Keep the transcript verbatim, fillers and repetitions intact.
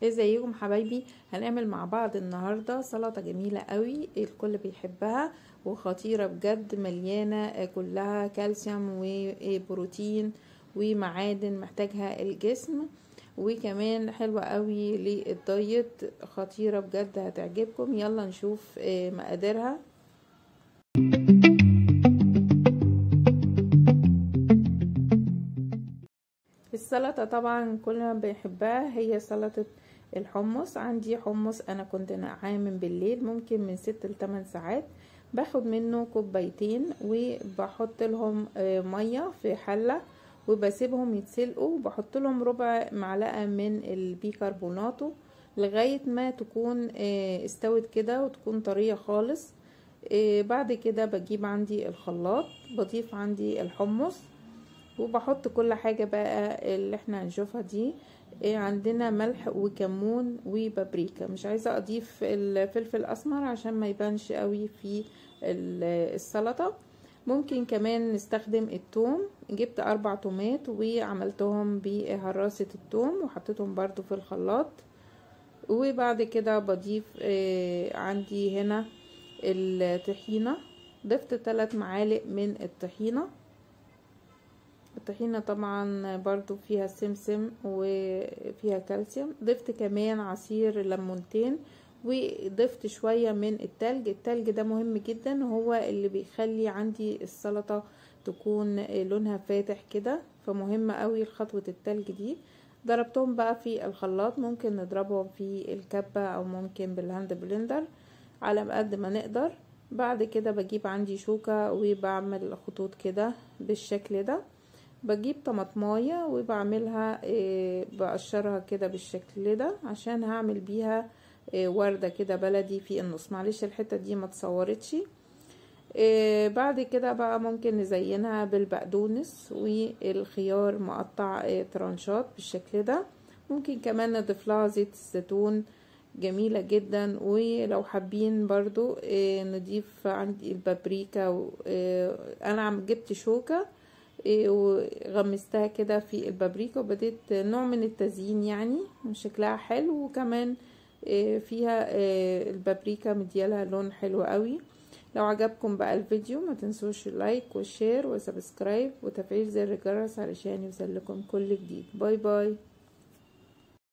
ازيكم حبايبي؟ هنعمل مع بعض النهارده سلطه جميله قوي الكل بيحبها وخطيره بجد، مليانه كلها كالسيوم وبروتين ومعادن محتاجها الجسم، وكمان حلوه قوي للدايت، خطيره بجد هتعجبكم. يلا نشوف مقاديرها. السلطه طبعا كلنا بنحبها، هي سلطه الحمص. عندي حمص انا كنت نقعاه من بالليل، ممكن من ست لتمن ساعات. باخد منه كوبايتين وبحط لهم ميه في حله وبسيبهم يتسلقوا، وبحط لهم ربع معلقه من البيكربوناتو لغايه ما تكون استوت كده وتكون طريه خالص. بعد كده بجيب عندي الخلاط، بضيف عندي الحمص وبحط كل حاجة بقى اللي احنا هنشوفها دي. إيه عندنا ملح وكمون وبابريكا، مش عايزة اضيف الفلفل اسمر عشان ما يبانش قوي في السلطة. ممكن كمان نستخدم الثوم، جبت اربع تومات وعملتهم بهراسة الثوم وحطيتهم برضو في الخلاط. وبعد كده بضيف إيه عندي هنا الطحينة، ضفت ثلاث معالق من الطحينة. الطحينة طبعا برضو فيها سمسم وفيها كالسيوم. ضفت كمان عصير ليمونتين وضفت شوية من التلج. التلج ده مهم جدا، هو اللي بيخلي عندي السلطة تكون لونها فاتح كده، فمهم قوي خطوة التلج دي. ضربتهم بقى في الخلاط، ممكن نضربهم في الكبة او ممكن بالهاند بلندر على قد ما نقدر. بعد كده بجيب عندي شوكة وبعمل خطوط كده بالشكل ده. بجيب طماطمايه وبعملها إيه بقشرها كده بالشكل ده عشان هعمل بيها إيه وردة كده بلدي في النص. معلش الحتة دي ما تصورتش. إيه بعد كده بقى ممكن نزينها بالبقدونس والخيار مقطع إيه ترانشات بالشكل ده. ممكن كمان نضيف لها زيت الزيتون، جميلة جدا. ولو حابين برضو إيه نضيف عندي البابريكا. إيه انا جبت شوكة وغمستها كده في البابريكا وبديت نوع من التزيين، يعني شكلها حلو، وكمان فيها البابريكا مديالها لون حلو قوي. لو عجبكم بقى الفيديو ما تنسوش اللايك والشير وسبسكرايب وتفعيل زر الجرس علشان يوصلكم كل جديد. باي باي.